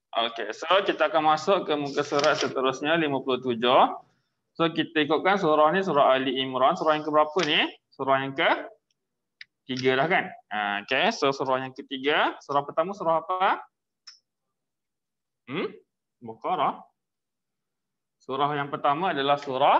Okey, so kita akan masuk ke muka surat seterusnya 57. So kita ikutkan surah ni surah Ali Imran, surah yang ke berapa ni? Surah yang ke-3 dah kan? Okey, so surah yang ketiga, surah pertama surah apa? Baqarah. Surah yang pertama adalah surah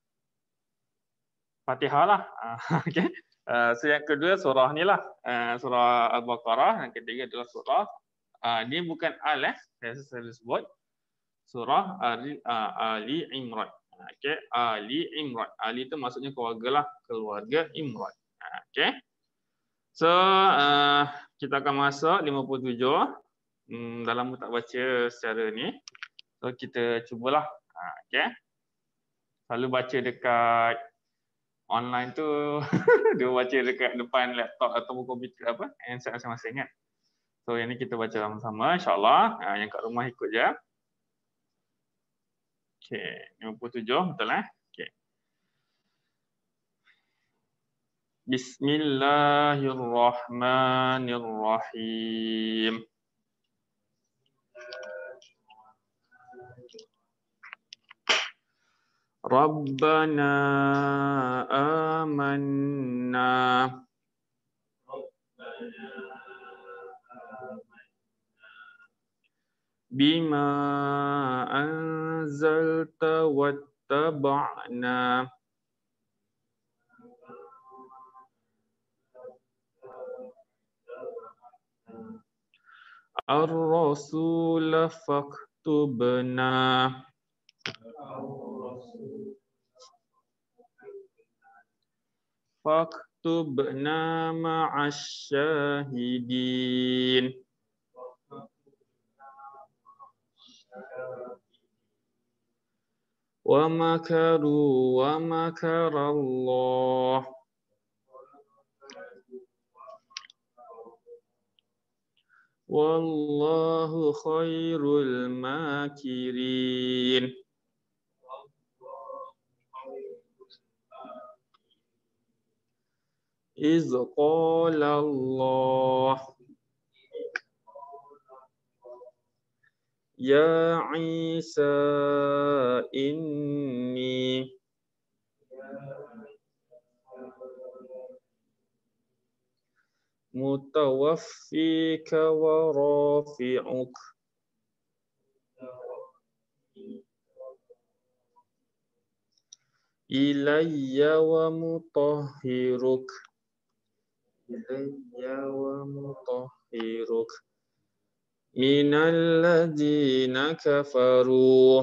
Fatihah lah. Okey. So yang kedua surah ni lah, surah Al-Baqarah, yang ketiga adalah surah ni bukan Al saya sebut surah Ali Imran. Okey, Ali Imran. Ali itu maksudnya keluarga lah, keluarga Imran. Okey. So kita akan masuk 57. Dalam tak baca secara ni. So kita cubalah. Okey. Selalu baca dekat online tu dia baca dekat depan laptop atau komputer apa handset masing-masing kan. So yang ni kita baca sama-sama insya-Allah. Yang kat rumah ikut je. Okey, 57 betul eh? Okey. Bismillahirrahmanirrahim. Rabbana amanna bima anzalta wattaba'na ar-rasula faktubna ma'asyahidin. Wa makaru wa makarallah wallahu khairul makirin. Iz qala Allah ya Isa inni mutawaffika wa rafi'uk ilayya wa mutahhiruk minal ladzina kafaru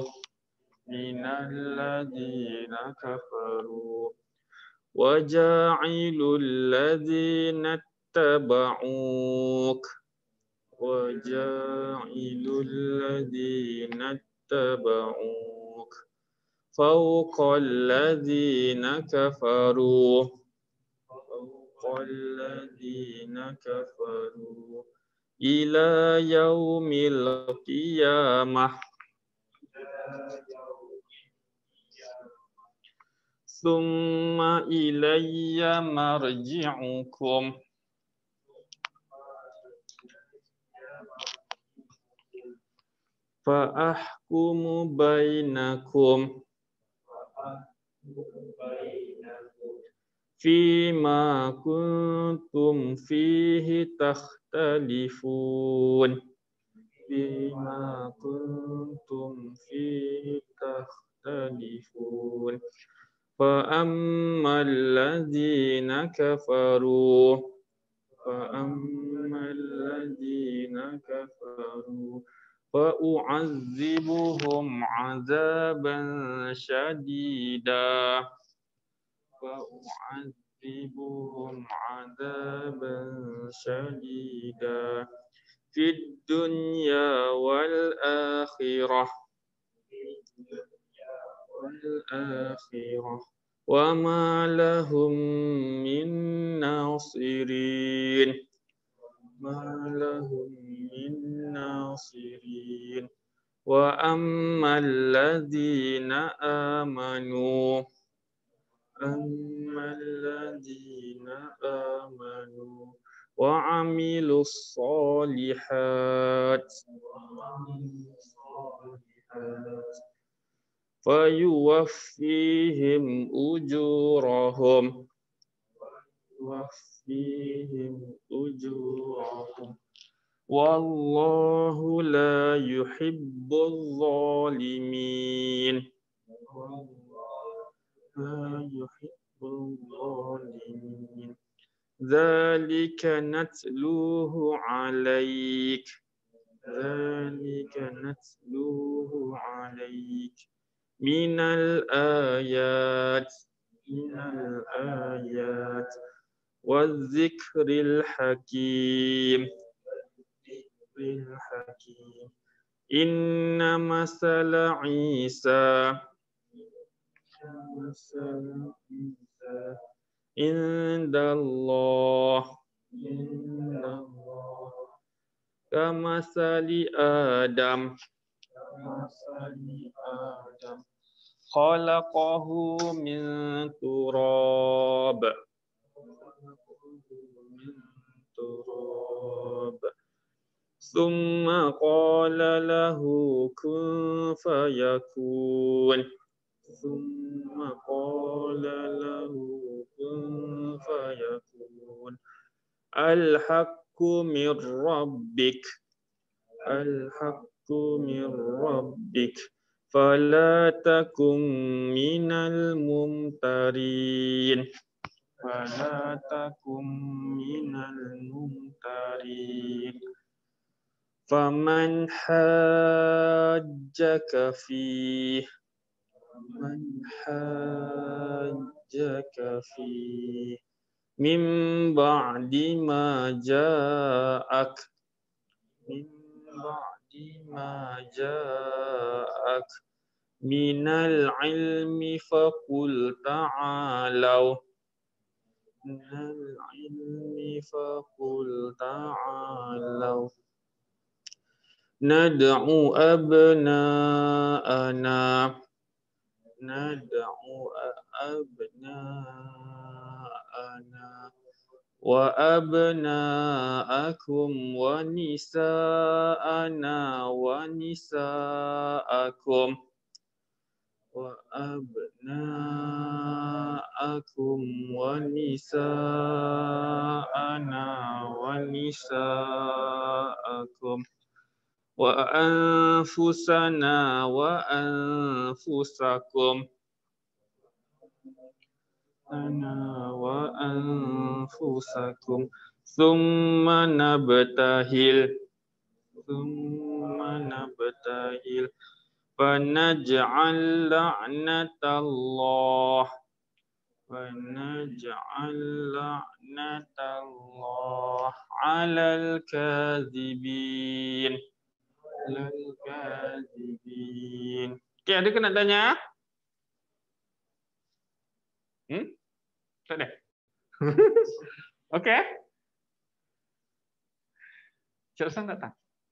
wa ja'ilul ladzina tabauka fawqa alladzina kafaru ila yaumil qiyamah summa ilayya marji'ukum fa ahkumu bainakum fima kuntum fihi takhtalifun fa ammal ladzina kafaru fa u'azzibuhum 'adzaban syadida fid dunya wal akhirah wa ma lahum min nasirin wa ammal ladzina amanu wa amilus solihat fayuwaffihim ujurahum wallahu la yuhibbul zalimin. Dzalika natluhu alaik. Minal ayat. Wadzikril hakim. Inna masala Isa indallah kamasali Adam khalaqahu min turab summa qala lahu kun fayakun al-haqqu min rabbik fala takum minal mumtarin. Faman hajjaka fih min ba'di ma ja'ak minal ilmi faqul ta'alau nad'u abna'ana wa abna'akum wa nisa'ana wa nisa'akum wa anfusana wa anfusakum summa nabtahil fanaj'al la'natallah 'alal kadhibin. Okey, ada ke nak tanya? Tak ada. Okey. Cik Hasan datang.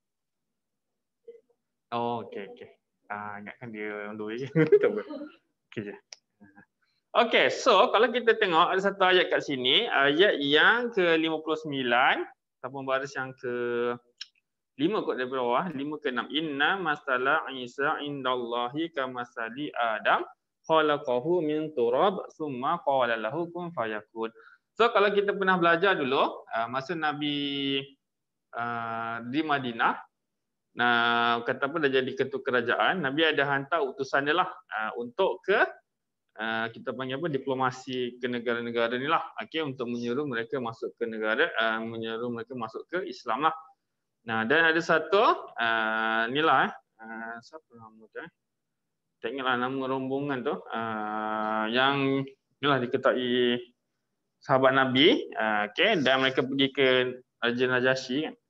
Oh, okey. Ingatkan dia on the way. Tak apa. Okey je. Okey, so kalau kita tengok ada satu ayat kat sini, ayat yang ke-59 ataupun baris yang ke-5 kot dari bawah, 5 ke 6. Inna masala Isa indallahi kamasali Adam khalaqahu min turab summa qala lahu kun fayakun. So kalau kita pernah belajar dulu masa Nabi di Madinah, kata apa dah jadi ketua kerajaan, Nabi ada hantar utusan dia lah untuk ke kita panggil apa, diplomasi ke negara-negara ni lah, untuk menyuruh mereka masuk ke negara, menyuruh mereka masuk ke Islam lah. Dan ada satu ni lah siapa nama dia? Tak ingatlah nama rombongan tu, yang inilah diketahui sahabat Nabi, dan mereka pergi ke Raja Najasyi kan,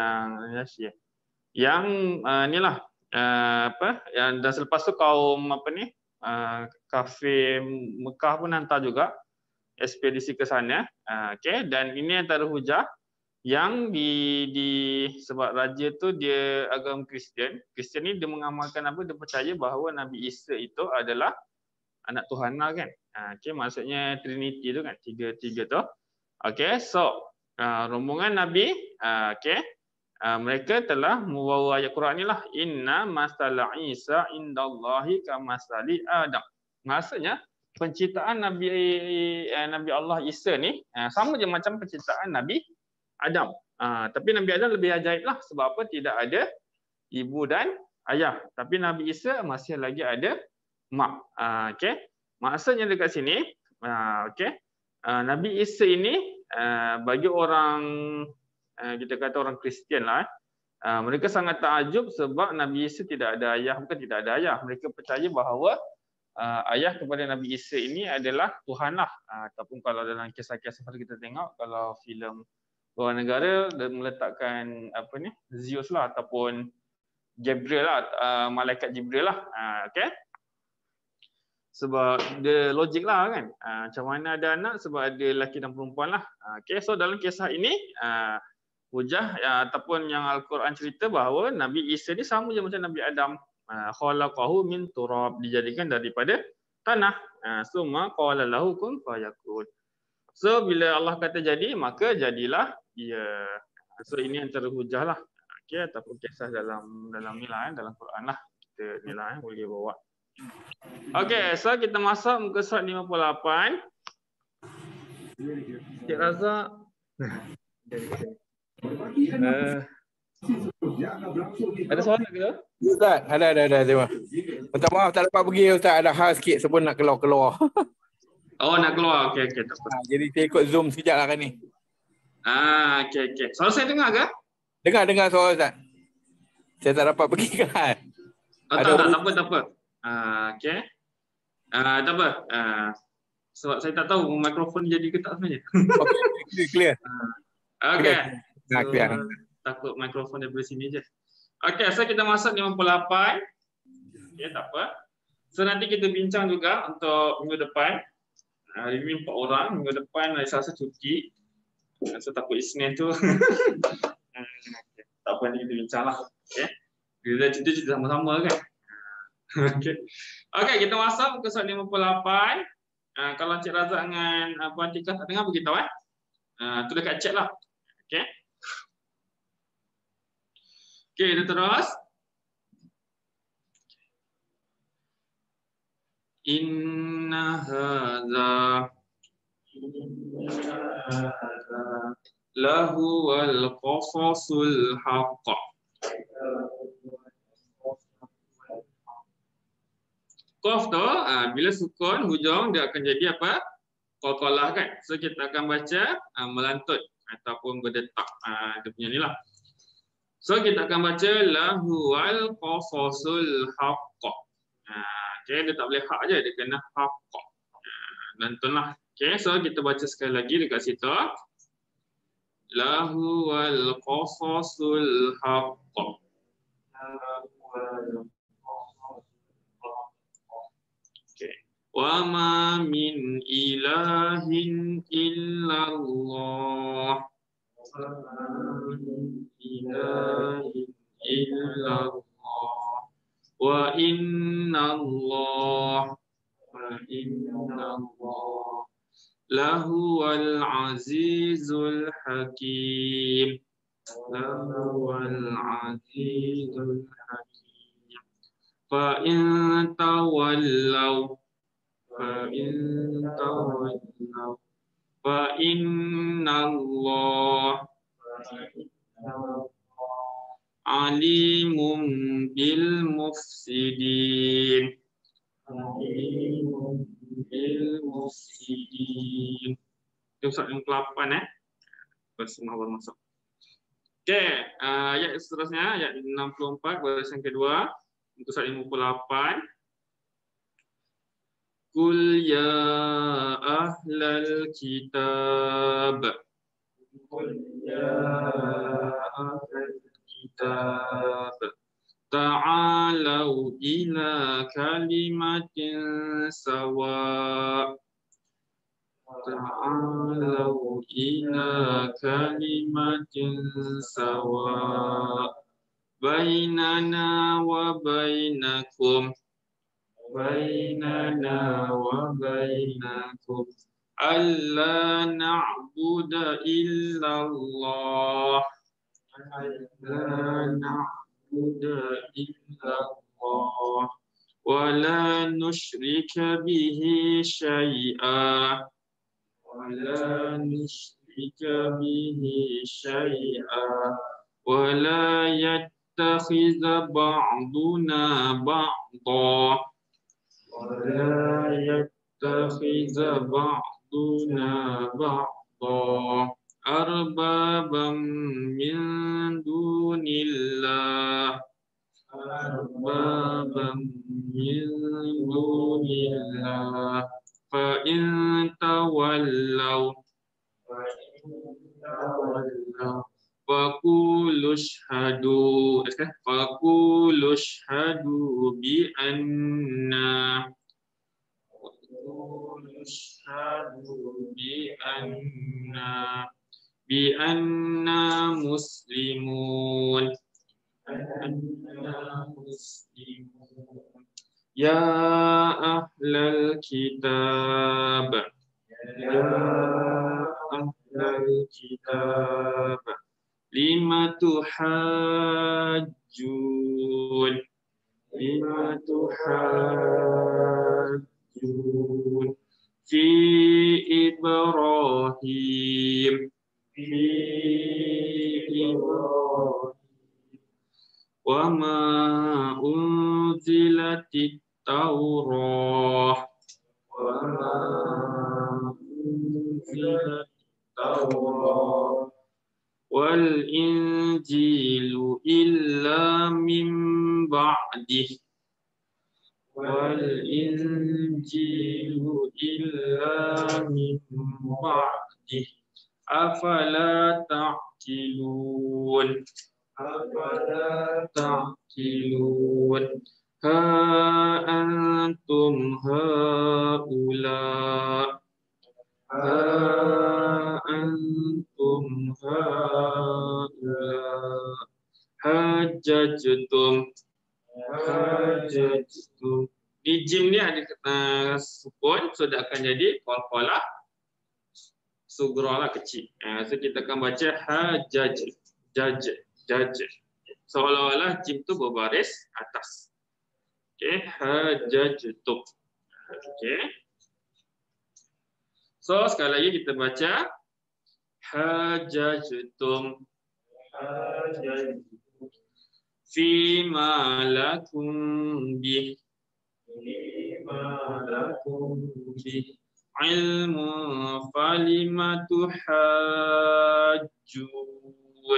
yang inilah yang dan selepas tu kaum kafir Mekah pun hantar juga ekspedisi ke sana, dan ini antara hujah yang sebab raja tu dia agama Kristian ni dia mengamalkan apa, dia percaya bahawa Nabi Isa itu adalah anak Tuhan lah kan. Maksudnya Trinity tu kan, tiga tu. So rombongan Nabi mereka telah membawa ayat Quran ni lah, inna masala Isa indallahi kamasali Adam. Maksudnya penciptaan Nabi Allah Isa ni sama je macam penciptaan Nabi Adam. Tapi Nabi Adam lebih ajaib lah, sebab apa? Tidak ada ibu dan ayah. Tapi Nabi Isa masih lagi ada mak. Okey. Maksudnya dekat sini, okey. Nabi Isa ini bagi orang kita kata orang Kristian lah, mereka sangat takjub sebab Nabi Isa tidak ada ayah. Bukan tidak ada ayah, mereka percaya bahawa ayah kepada Nabi Isa ini adalah Tuhan lah. Ataupun kalau dalam kisah-kisah kita tengok, kalau filem luar negara dia meletakkan apa ni, Zeus lah ataupun Jibril lah, malaikat Jibril lah. Okey. Sebab dia logik lah kan. Macam mana ada anak? Sebab ada lelaki dan perempuan lah. Okey, so dalam kisah ini hujah ataupun yang Al-Quran cerita bahawa Nabi Isa ni sama je macam Nabi Adam. Khalaqahu min turab, dijadikan daripada tanah. Summa qala lahu kun fayakun. So bila Allah kata jadi, maka jadilah dia. So ini antara hujah lah. Okey, ataupun kisah dalam ni lah, dalam Quran lah. Kita ni lah boleh bawa. Okey, so kita masuk muka surat 58. Cik Razak. Ada soalan ke? Ustaz, ada. Terima. Minta maaf tak dapat pergi Ustaz, ada hal sikit sebab nak keluar. Oh, nak keluar. Okey, tak apa. Jadi saya ikut Zoom sekejap lah kan ni. Okey. Soal saya dengar ke? Dengar soal Ustaz. Saya tak dapat pergi kan. Tak apa. Okey. Tak apa. Sebab saya tak tahu mikrofon jadi ke tak sebenarnya. Okey, clear. Okey. Clear. Takut mikrofon daripada sini je. Okey, so kita masuk 58. Okey, tak apa. So nanti kita bincang juga untuk minggu depan. Hari ini 4 orang, minggu depan hari Selasa cuti. So takut Isnin tu. Tak apa, nanti kita bincang lah. Okey. Bila cuti sama-sama kan. Okey, kita masuk ke soal 58. Kalau Cik Razak dengan Puan Tika tak dengar, beritahu tu dekat chat lah. Okey. Okey, kita terus. Inna hadza lahu wal qasasul haqq. Qaf tu bila sukun hujung dia akan jadi apa? Qalqalah kan. So kita akan baca melantut ataupun berdetak. Dia punya ni lah. So kita akan baca lahu wal qasasul haqq. Okey, dia tak boleh hak je, dia kena haqq. Lantunlah. Okey, so kita baca sekali lagi dekat situ. Lahu wal qasasul haqq. Wa ma min ilahin illallah. Wa inna Allah lahu wal azizul hakim. Fa in tawallaw fa inna Allah alimun bil mufsidin. Itu soal yang ke-8 Bersama bermasuk. Okey, ayat seterusnya ayat 64 barisan kedua untuk soal 58. Qul ya ahlal kitab. Ta'alau ila kalimatin sawa. Ta'alau ila kalimatin sawa. Bainana wa bainakum. Alla na'budu illallah. لا نعبد إلا الله ولا نشرك به شيئا ولا نشرك به شيئا ولا يتخذ بعضنا بعضا ولا يتخذ بعضنا بعضا أربابا من دون الله أربابا من دون الله فإن تولوا فقولوا اشهدوا بأننا مسلمون يا أهل الكتاب لم تحاجون في إبراهيم وما أنزلت التوراة والإنجيل إلا من بعده أفلا تعقلون ها أنتم هؤلاء hajajtum. Di jim ni ada sukun, so dia akan jadi qalqalah sugra lah, kecil. So kita akan baca hajaj, seolah-olah jim tu berbaris atas. Okey, hajajtum. Okey. So sekali lagi kita baca hajajtum fima lakum bih ilmu falima tuhajjun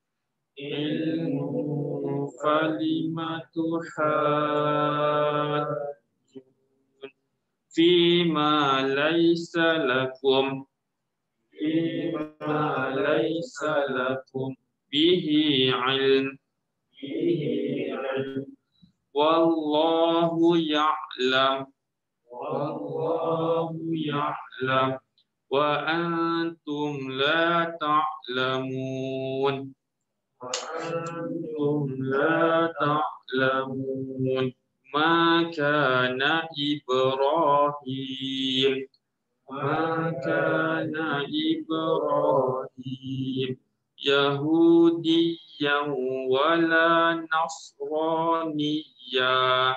fima laisa lakum bihi ilm wallahu ya'lam wa antum la ta'lamun ma kana Ibrahim Yahudiyan wala Nasraniya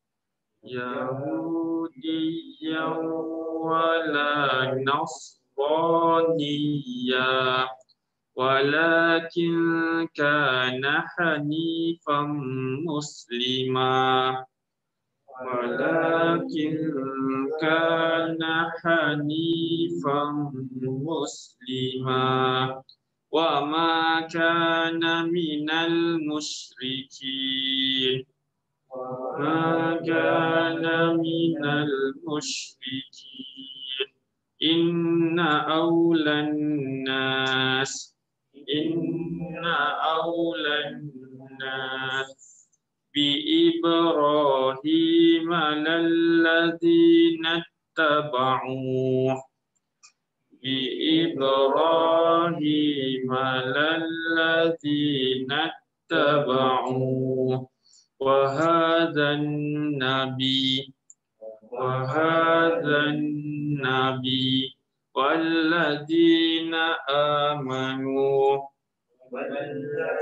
walakin kana hanifan muslima wa ma kana minal musyrikin inna awlan nas bi Ibrahim lalladzina tabauh wa hadzan nabi walladzina amanu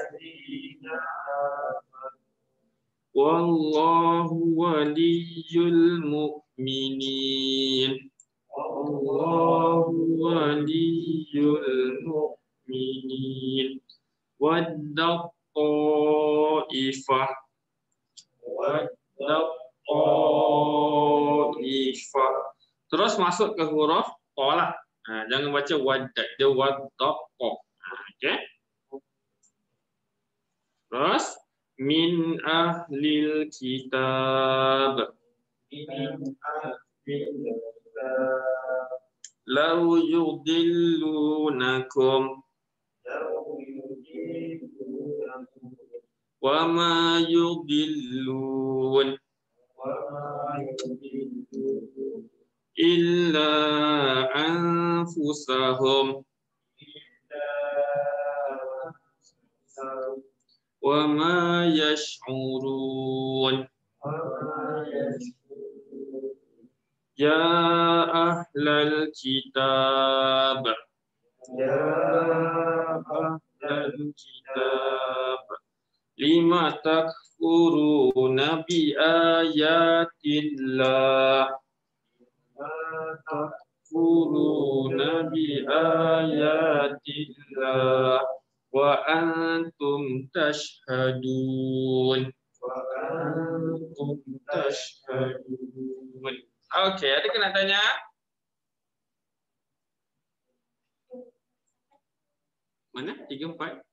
Wallahu waliyul mu'minin. Wallahu waliyul mu'minin. Wadda ta'ifah. Wadda ta'ifah. Terus masuk ke huruf ta lah. Jangan baca wadda, dia wadda ta. Okey. Terus min ahlil kitab. Lau yudillunakum wa ma yudillun illa anfusahum wa ma yash'urun. Ya ahlal kitab. Ya ahlal kitab. Lima takfuruna bi ayatillah. Takfuruna bi ayatillah. Wa antum tashhadun. Wa antum tashhadun. Okey, ada kena tanya? Mana? 3, 4?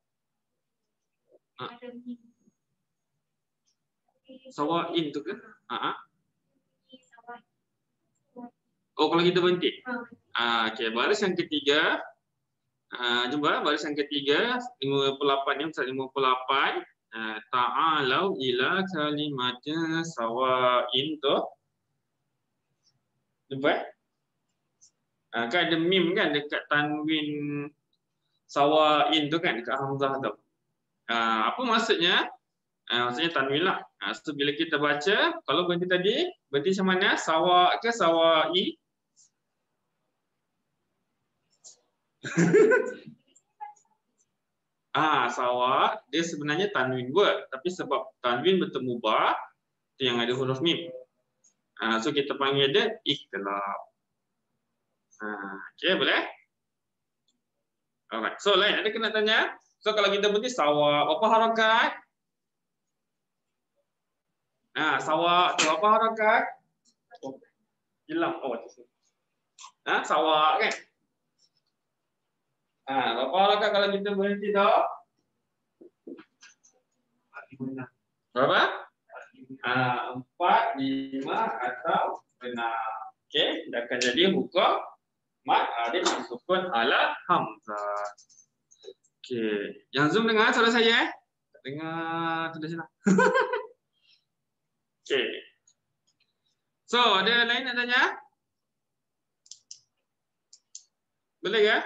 Sawain tu ke? Oh, kalau kita berhenti. Okey, baris yang ketiga. Jumpa baris yang ketiga 58 ni, misal 58. Ta'alau ila kalimatin sawain tu. Jumpa? Kan ada mim kan dekat tanwin sawain tu kan, dekat hamzah tu. Apa maksudnya? Maksudnya tanwin lah. So bila kita baca, kalau berhenti tadi, berhenti macam mana? Sawa ke sawai? Sawa dia sebenarnya tanwin word, tapi sebab tanwin bertemu ba, tu yang ada huruf mim. So kita panggil dia ikhtilaf. Okey, boleh? Alright. So lain ada kena tanya? So kalau kita berhenti sawa, apa harakat? Sawa tu apa harakat? Hilang. Sawa kan? Berapa harakat kalau kita berhenti tu? Berapa? 4, 5 atau 6. Okey, dia akan jadi hukum mad alif sukun ala hamzah. Okey, yang Zoom dengar suara saya? Tak dengar tulis sana. Okey. So, ada lain nak tanya? Boleh ke?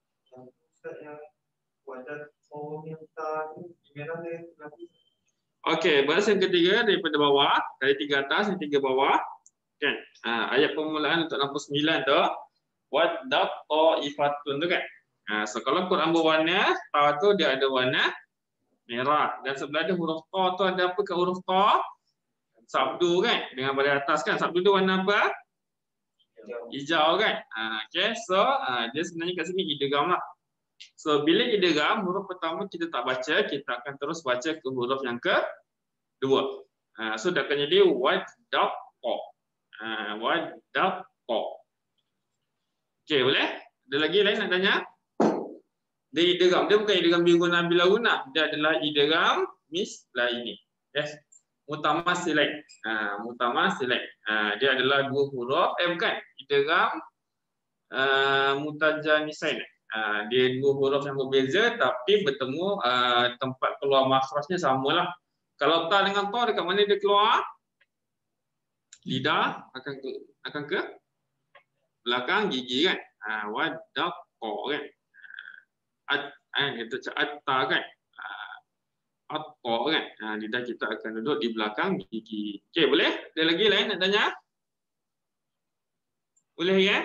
Okey, baris yang ketiga daripada bawah, dari 3 atas dan 3 bawah. Kan? Ayat permulaan untuk 69 tu, wadda ta'ifatun tu kan. So kalau Quran berwarna, ta tu dia ada warna merah, dan sebelah dia huruf ta tu ada apa kat huruf ta? Sabdu kan, dengan baris atas kan. Sabdu tu warna apa? Hijau kan. Okey, so dia sebenarnya kat sini idgham lah. So bila idgham, huruf pertama kita tak baca, kita akan terus baca ke huruf yang kedua. So dia akan jadi wadda ta. Wadda ta. Okey, boleh? Ada lagi lain nak tanya? Dia idgham, dia bukan idgham biguna bilaguna, dia adalah idgham mislaini. Yes. Mutamatsilain. Mutamatsilain. Dia adalah 2 huruf, bukan. Idgham mutajanisain. Dia 2 huruf yang berbeza tapi bertemu tempat keluar makhrajnya samalah. Kalau ta dengan ta dekat mana dia keluar? Lidah akan ke belakang gigi kan. Wadda ta kan. Itu atta kan. Atta kan. Lidah kita akan duduk di belakang gigi. Okey, boleh? Ada lagi lain nak tanya? Boleh ya?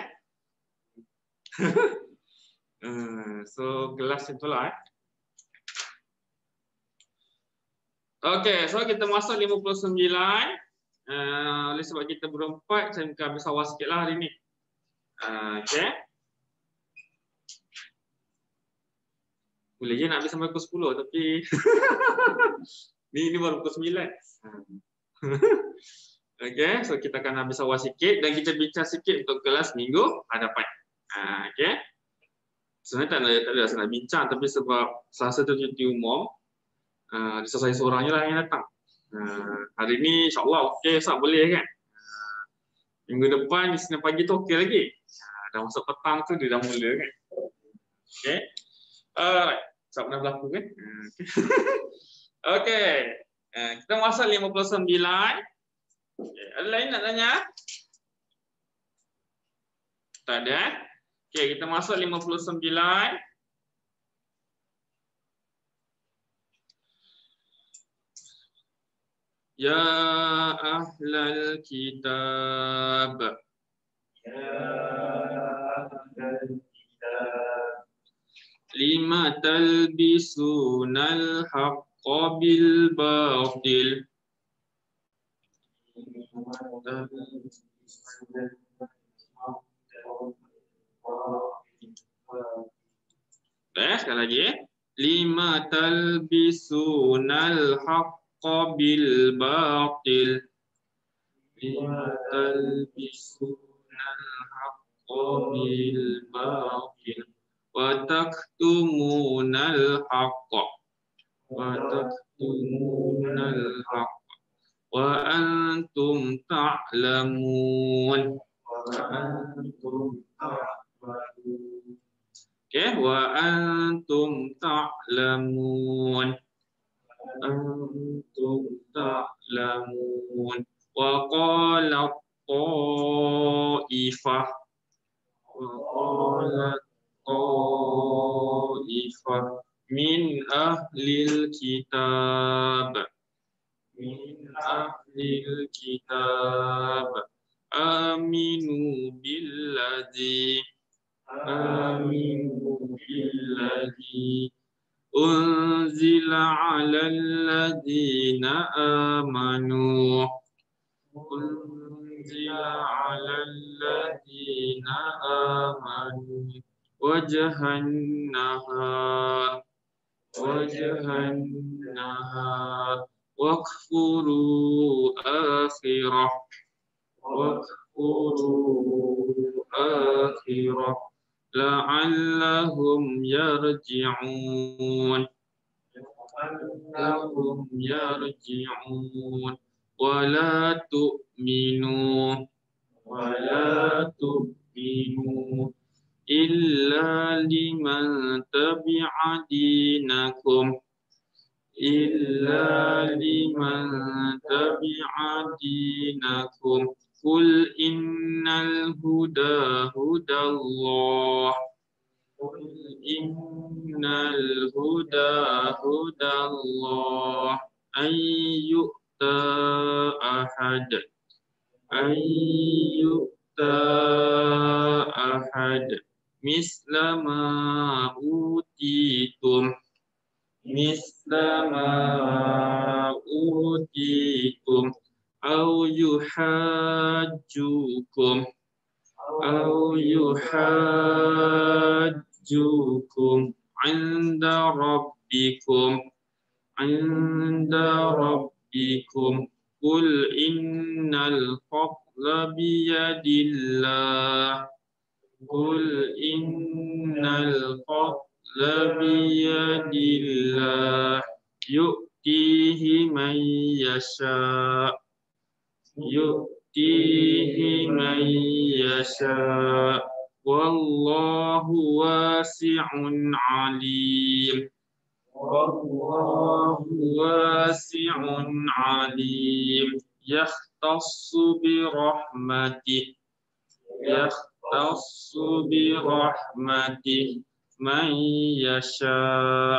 So kelas itulah. Okey, so kita masuk 59. Oleh sebab kita berempat, saya mungkin habis awal sikit lah hari ni. Okey. Boleh je nak habis sampai pukul 10 tapi ni baru pukul 9. Okey, so kita akan habis awal sikit dan kita bincang sikit untuk kelas minggu hadapan. Okey. Sebenarnya tak ada rasa nak bincang tapi sebab Selasa tu cuti umum, saya seorang je lah yang datang. Hari ni insyaAllah okey, Ustaz boleh kan? Minggu depan di Senin pagi tu okey lagi. Dah masuk petang tu dia dah mula kan? Okey. Alright. Ustaz pernah berlaku kan? Okey. Kita masuk 59. Ada lain nak tanya? Tak ada. Okey, kita masuk 59. Ya ahlal kitab. Ya ahlal kitab. Lima talbisunal haqqa bil batil. Sekali lagi. Lima talbisunal haqqa bil batil. Lima talbisunal haqqa bil batil. Wa taktumunal haqqa. Wa taktumunal haqqa. Wa antum ta'lamun. Wa antum ta'lamun. Okay. Wa antum ta'lamun. Antum ta'lamun. Wa qala ta'ifah. Wa qala ta'ifah min ahlil kitab. Min ahlil kitab. Aminu billadzi. Aminu billadzi. Unzila ala alladhina amanu. Unzila ala alladhina amanu. Wajhan nahar. Wajhan nahar. Wakfuru akhirah. Wakfuru akhirah. La'allahum yarji'un. La'allahum yarji'un. Wala tu'minu. Wala tu'minu. Illa liman tabi'a dinakum. Illa liman tabi'a dinakum. Qul innal huda hudallah. Qul innal huda hudallah. Ayyu'ta ahad. Ayyu'ta ahad. Mislama utitum. Mislama utitum. Au yuhajjukum. Au yuhajjukum. Inda rabbikum. Inda rabbikum. Qul innal fadla biyadillah. Qul innal fadla biyadillah. Yu'tihi man yasha'. Yu'tihi man yasha'. Wallahu wasi'un alim. Wallahu wasi'un alim. Yakhtassu bi rahmatih. Yakhtassu bi rahmatih. Man yasha'.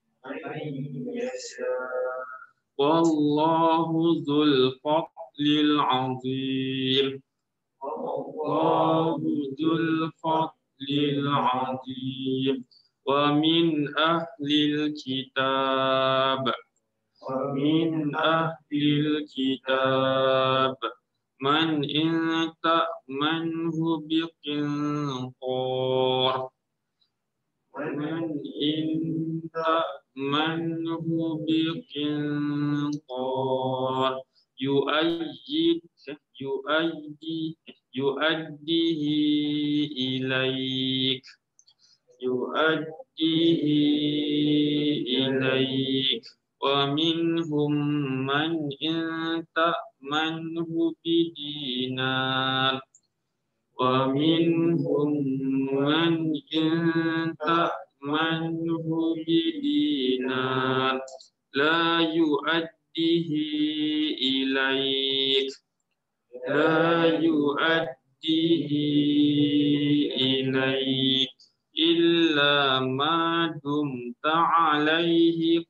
Wallahu dzul fadlil azim. Wallahu dzul fadlil azim. Wa min ahlil kitab. ومن أهل الكتاب من إن تأمنه بقنطار ومن إن تأمنه بقنطار يؤديه إليك ومنهم من إن تأمنه بدينار ومنهم من إن تأمنه بدينار لا يؤديه إليك إلا ما دمت عليه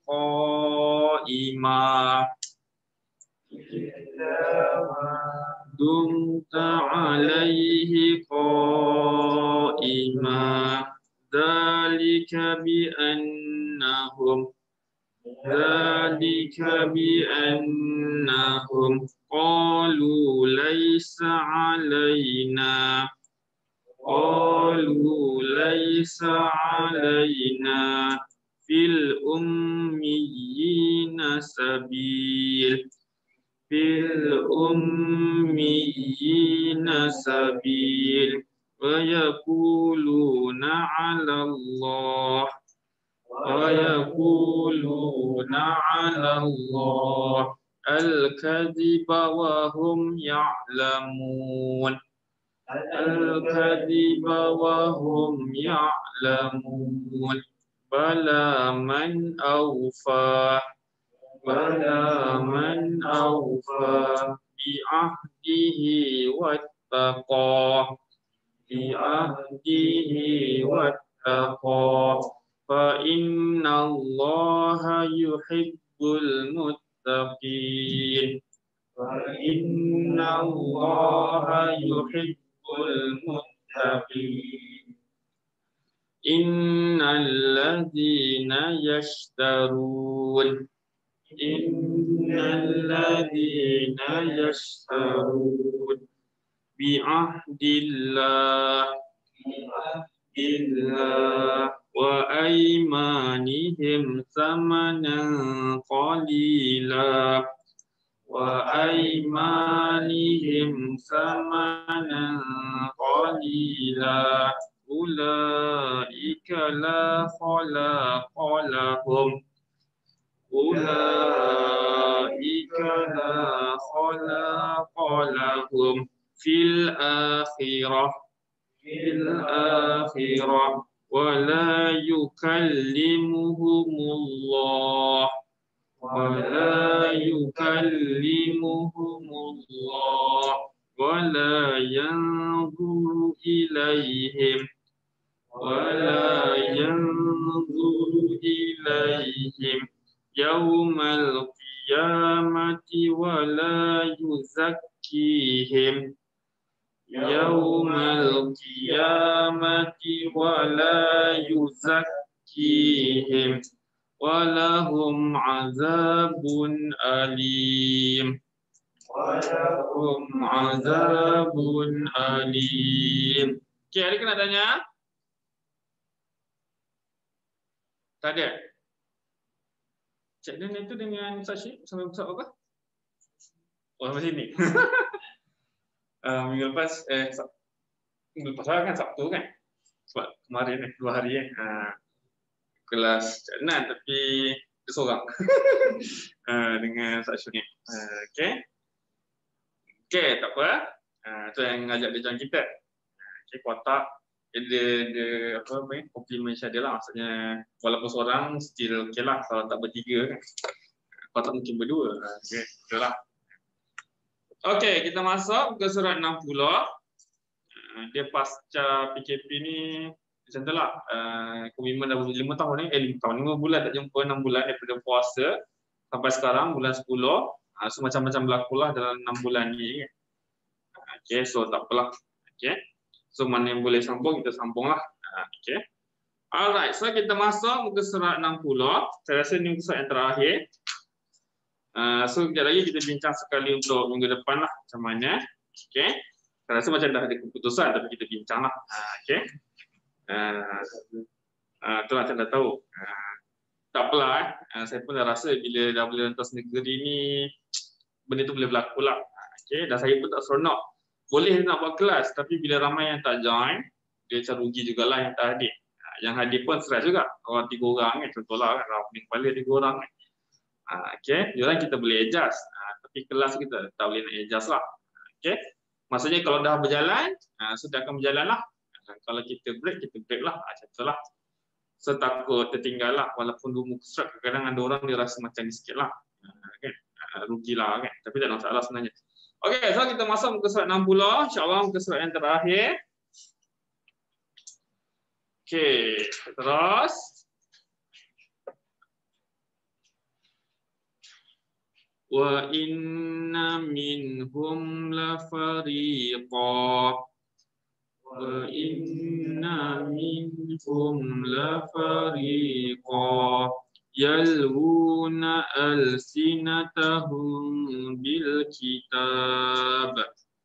قائما ذلك بأنهم قالوا ليس علينا في الأميين سبيل ويقولون على الله الكذب وهم يعلمون بلى من أوفى بعهده واتقى فإن الله يحب المتقين إن الذين يشترون بعهد الله وأيمانهم ثمنا قليلا أولئك لا خلاق لهم في الآخرة ولا يكلمهم الله ولا ينظر إليهم يوم القيامة ولا يزكيهم ولهم عذاب أليم. Okey, ada kena tanya? Tak ada. Cik Dan itu dengan Sashi sampai besar apa? Oh, sampai sini. Minggu lepas kan Sabtu kan? Sebab kemarin 2 hari kelas Cik Dan tapi dia seorang dengan Sashi ni. Okey, tak apa. Tu yang ngajak dia join kita. Okey, kotak dia apa ni? Komplementasi dia lah, maksudnya walaupun seorang still okey lah kalau tak bertiga kan. Kotak mungkin berdua. Okey, betul lah. Okey, kita masuk ke surat 60. Dia pasca PKP ni macam tu lah. Komitmen dah 5 tahun ni, 5 tahun, 5 bulan tak jumpa, 6 bulan daripada puasa sampai sekarang bulan 10. So macam-macam berlaku lah dalam 6 bulan ni. Okey, so tak apalah. Okey. So mana yang boleh sambung, kita sambung lah. Okey. Alright, so kita masuk muka surat 60. Saya rasa ni muka surat yang terakhir. So sekejap lagi kita bincang sekali untuk minggu depan lah macam mana. Okey. Saya rasa macam dah ada keputusan tapi kita bincang lah. Okey. Itulah saya dah tahu. Tak apalah. Saya pun dah rasa bila dah boleh rentas negeri ni benda tu boleh berlaku lah. Okey. Dan saya pun tak seronok. Boleh nak buat kelas tapi bila ramai yang tak join, dia macam rugi jugalah yang tak hadir. Yang hadir pun stres juga. Kalau 3 orang kan, contohlah kan, opening kepala 3 orang kan. Okey, diorang kita boleh adjust. Tapi kelas kita tak boleh nak adjust lah. Okey. Maksudnya kalau dah berjalan, sudah akan berjalan lah. Kalau kita break lah. Macam itulah. So takut tertinggal lah. Walaupun dua muka surat, kadang-kadang ada orang dia rasa macam ni sikit lah. Kan? Rugilah kan. Tapi tak ada masalah sebenarnya. Okey, so kita masuk muka surat 60. InsyaAllah muka surat yang terakhir. Okey, terus. Wa inna minhum lafariqa. Wa inna minhum lafariqa. Yalwuna alsinatahum bil kitab.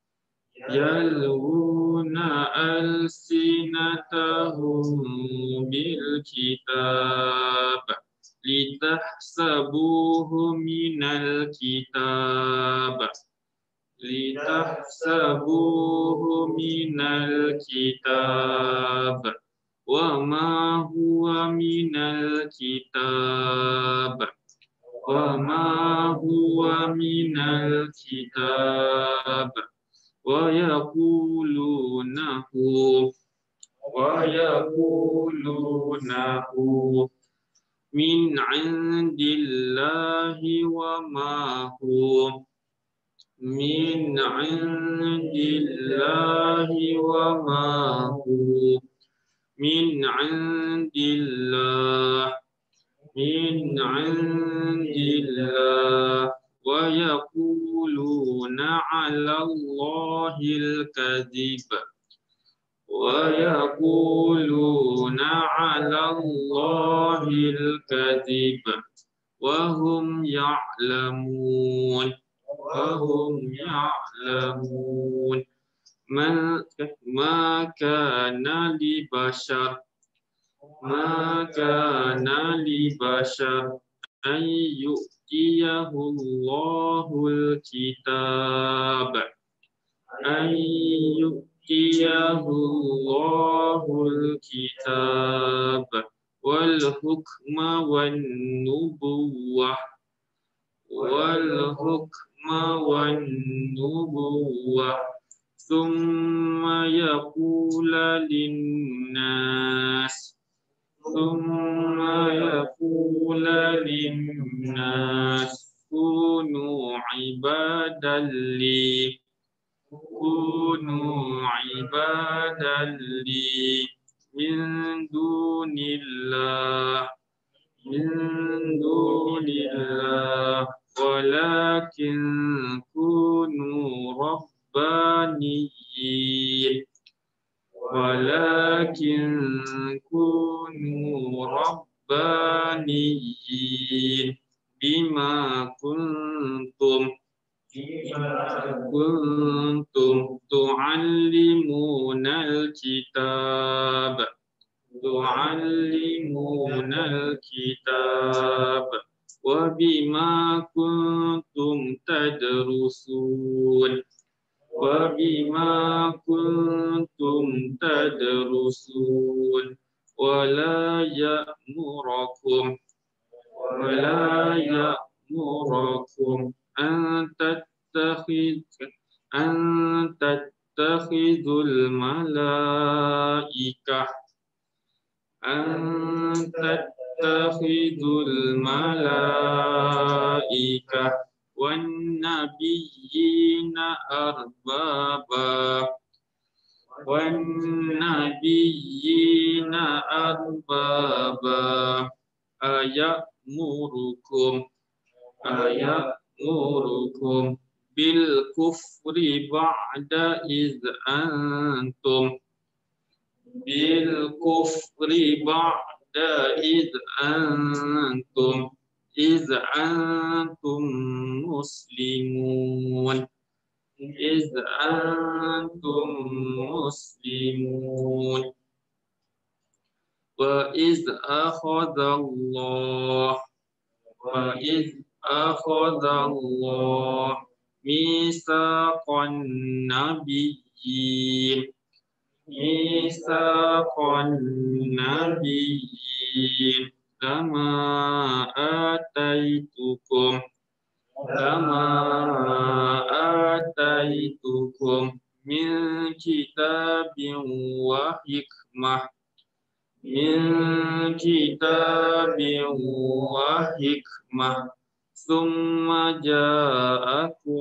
Yalwuna alsinatahum bil kitab. Litahsabuhu minal kitab. Litahsabuhu minal kitab. Wa ma huwa minal kitab. Wa ma huwa minal kitab. Wa yaqulunahu. Wa yaqulunahu. Min indillahi wa ma huwa. Min indillahi wa ma huwa. Min indillah. Min indillah. Wa yaquluna 'ala Allahil kadhib. Wa yaquluna 'ala Allahil kadhib. Wa hum ya'lamun. Wa hum ya'lamun. Ma kana li bashar. Ma kana li bashar an yu'tiyahu Allahul kitab. An yu'tiyahu Allahul kitab wal hukma wan nubuwwah. Wal hukma wan nubuwwah. Thumma yaqula linnas. Thumma yaqula linnas. Kunu ibadan li. Kunu ibadan li. Min dunillah. Min dunillah. Walakin kunu rabbaniyin. Walakin kunu rabbaniyin. Bima kuntum. Kuntum tu'allimunal kitab. Tu'allimunal kitab. Wa bima kuntum tadrusun. Wa bima kuntum tadrusun. Wa la ya'murakum. Wa la ya'murakum an tattakhidul malaikah. An tattakhidul malaikah wan nabiyyina arbaba. Wan nabiyyina arbaba. Aya'murukum bil kufri ba'da iz antum. Bil kufri ba'da iz antum إذ أنتم مسلمون إذ أنتم مسلمون وإذ أخذ الله ميثاق النبيين لما آتيتكم من كتاب وحكمة ثم جاءكم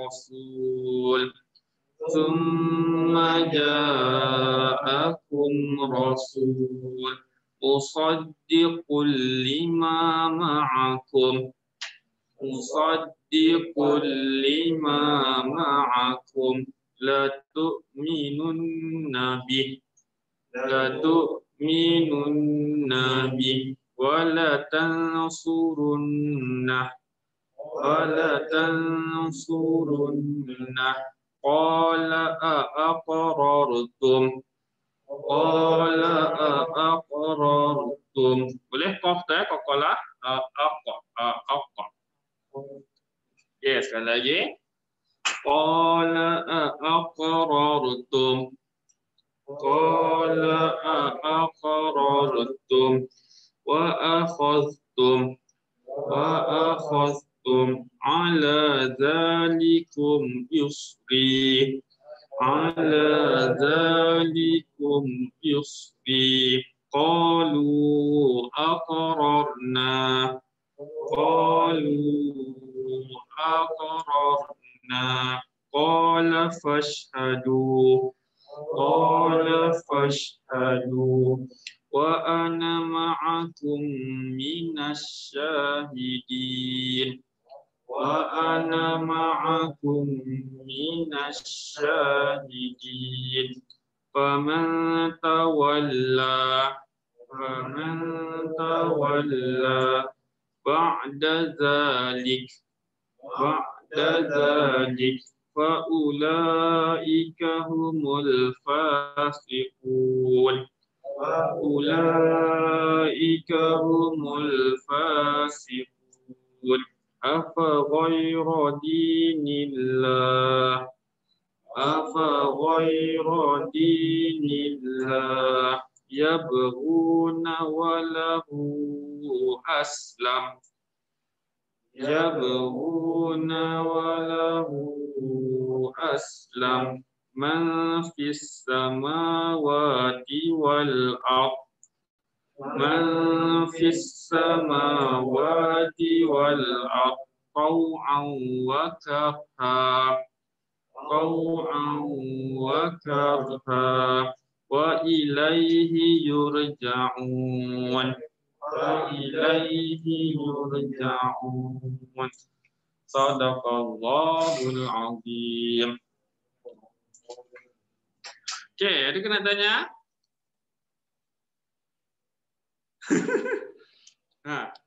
رسول مصدق لما معكم لتؤمنن به ولتنصرنه قال أأقررتم boleh qaf tak qala aqqa yes sekali lagi qala أأقررتم وأخذتم على ذلكم إصري قالوا أقررنا قال فاشهدوا وأنا معكم من الشاهدين فمن تولى بعد ذلك فأولئك هم الفاسقون أفغير دين الله يبغون وله أسلم من في السماوات والأرض طوعا وكرها وإليه يرجعون صدق الله العظيم. Okey, ada kena tanya?